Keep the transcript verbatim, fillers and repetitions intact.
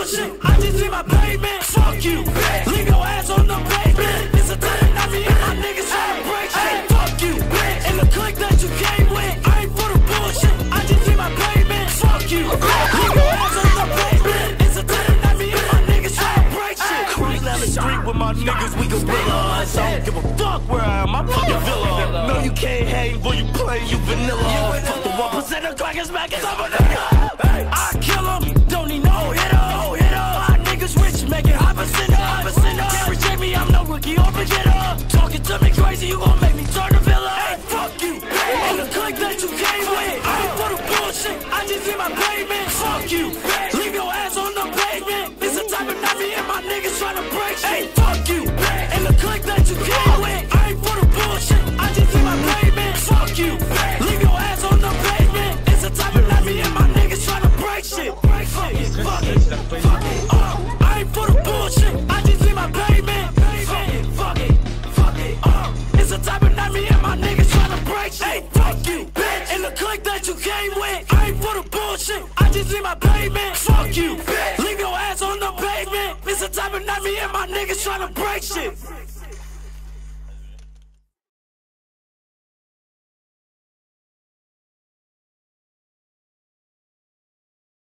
bullshit. I just need my payment. Fuck you, bitch. Leave your ass on the pavement. It's a time that me and my niggas tryna break shit. Fuck you, bitch. And the clique that you came with, I ain't for the bullshit. I just need my payment. Fuck you, bitch. Leave your ass on the pavement. It's a time that me and my niggas tryna break shit. Cruise down the street with my niggas, we gorillas. I don't give a fuck where I am, I'm fucking villa. No, you can't hang, boy, you play, you vanilla. Fuck the one percent of crackers back, cause I'm a nigga. I kill him, don't need no hitter. My niggas rich, making high percent up. Can't reject me, I'm no rookie or beginner. Talking to me crazy, you gon' make me turn to villain. Hey, fuck you, and the clique that you came with, I ain't for the bullshit, I just need my payment. Fuck you, leave your ass on the pavement. It's the type of night me and my niggas tryna break shit. Hey, fuck you, and the clique that you came with, I ain't for the bullshit, I just need my payment. Fuck you, leave your ass on the pavement. It's the type of night me and my niggas tryna break shit. Fuck it, fuck it, fuck it, uh, I ain't for the bullshit, I just need my payment. Fuck it, fuck it, fuck it, uh, it's the type of night me and my niggas tryna break shit. Hey, fuck you, bitch, and the clique that you came with, I ain't for the bullshit, I just need my payment. Fuck you, bitch, leave your ass on the pavement. It's the type of night me and my niggas tryna break shit.